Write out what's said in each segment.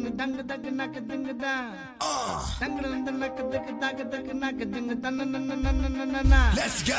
ding dang dang nak ding dang. Dang dang nak ding nak ding dang na. Let's go.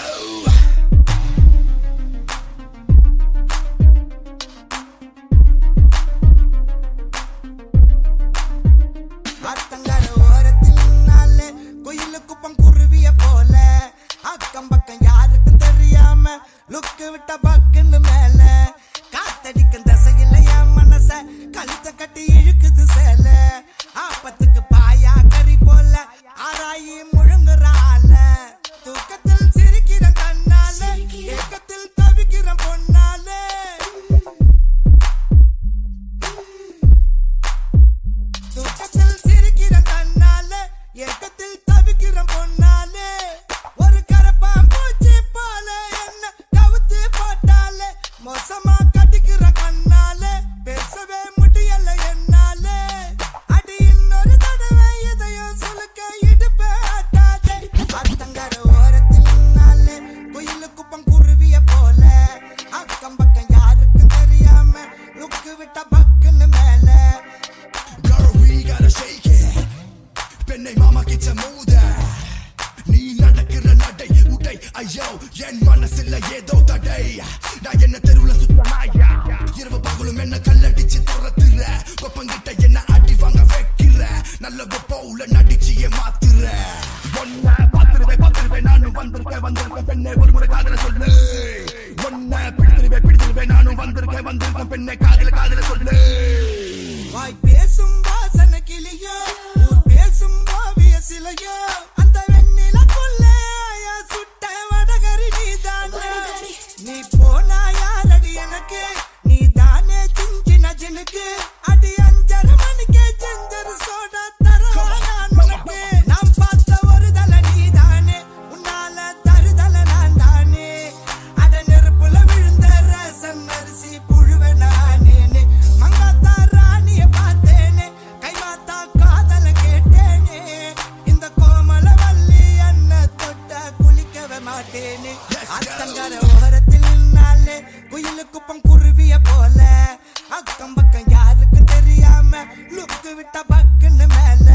ஆத்தங்கர ஓரத்தில் நாளே கோயிலுக்கு பங்குருவிய போல அக்கம் பக்கம் யாருக்கும் தெரியாம லுக்கு விட்ட பக்குன்னு மேல காத்தடிக்கும் தசையில என் மனச கழுத்த கட்டி இழுக்குது சேல ஆப்பத்துக்கு பாயா கறி போல ஆராயி முழுங்குறால தூக்கத்தில் சிரிக்கிற தன்னால ஏக்கத்தில் தவிக்கிற பொன்னால தூக்கத்தில் சிரிக்கிற தன்னால ஏக்கத்தில் தவிக்கிற பொன்னாலே ஒரு கரப்பான் பூச்சி போல என்ன கவுத்து போட்டாலே மோசமா கட்டிக்கிற கண்ணாலே பேசவே முடியல என்னாலே அடி இன்னொரு தடவை இதயம் சுலுக்க இடுப்பே ஆட்டாதே ஆத்தங்கர ஓரத்தில் நாளே குயிலு குப்பம் குருவிய போல அக்கம் பக்கம் யாருக்கும் தெரியாம லுக்கு விட்ட பக்குன்னு மேல Girl, we gotta shake it. Penne mama kitcha mood. Nee nadakira nadai udai ayyo yen manasilla edho tadai na enna therula suttamaya iravu pagulum enna kalladichi thorathira koppangitta enna adi vaanga vekkira nalla goppula nadichiye maathira onna paathiruve naanu vandirukke penne oru mura kaadala sollu onna pidiruve naanu vandirukke penne kaadala sollu வாய் பேசும் வாசன கிளியோ ஊர் பேசும் ஓவிய சிலையோ அந்த வெண்ணில கொள்ளைய சுட்ட வடகரி நீதானே நீ போனா யாரடி எனக்கு நீ தானே சிஞ்சின ஜினுக்கு அடி 5:30 மணிக்கே ஜிஞ்சர் சோடா தரவா நான் உனக்கு நாம் பார்த்த ஒரு தல நீதானே உன்னால தருதல நான் தானே அட நெருப்புல விழுந்த ரசம் அரிசி புழுவ நானே மங்காத்தா ராணிய பார்த்தேனே கைமாத்தா காதல கேட்டேனே இந்த கோமல வள்ளி அண்ண தொட்ட குளிக்கவே மாட்டேனே அத்தங்கர ஓரத்தில் நாளே குயிலு குப்பம் குருவிய போல அக்கம் பக்கம் யாருக்கும் தெரியாம லுக்கு விட்ட பக்குன்னு மேல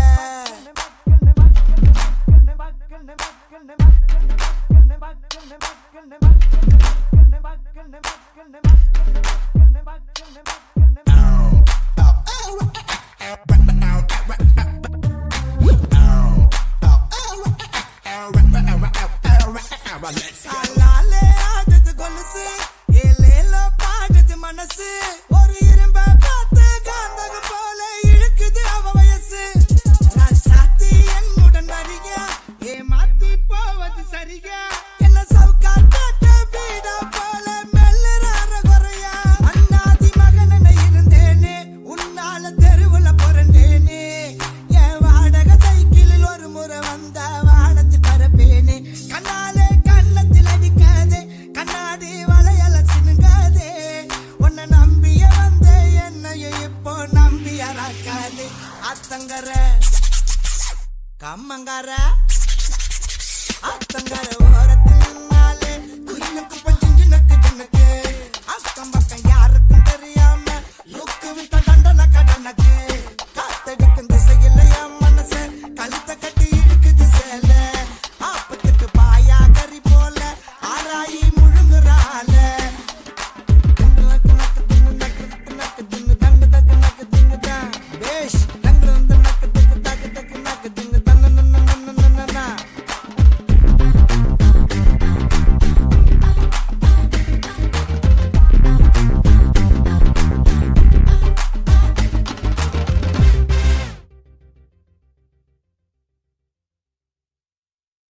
சாலாலே ஆடுது கொலுசு ஏலேலோ பாடுது மனசு ஒரு இரும்ப பார்த்து காந்தகம் போல இழுக்குது அவ வயசு நான் சாத்தி என்னுடன் வரியா ஏமாத்தி போவது சரியா என்ன சவுக்கார் காட்ட வீடா போல மெல்லுறார குறையா அண்ணாதி மகன இருந்தேனே உன்னால தெருவுல பிறந்தேனே என் வாடகை சைக்கிளில் ஒரு முறை வந்த வானத்தில் பரப்பேனே கண்ணாலே கண்ணத்தில் அடிக்காதே கண்ணாடி வளையல சினுங்காதே உன்னை நம்பிய வந்தே என்னையும் இப்போ நம்பியறாக்காதே அத்தங்கர கம்மங்கர அத்தங்கர ஓர